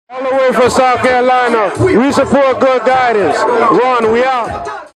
All the way from South Carolina. We support good guidance. Ron, we out.